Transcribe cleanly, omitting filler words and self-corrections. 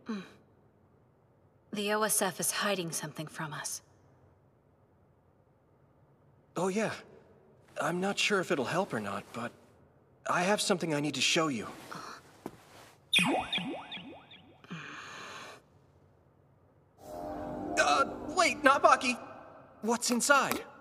The OSF is hiding something from us. Oh yeah. I'm not sure if it'll help or not, but I have something I need to show you. Wait, not Baki! What's inside?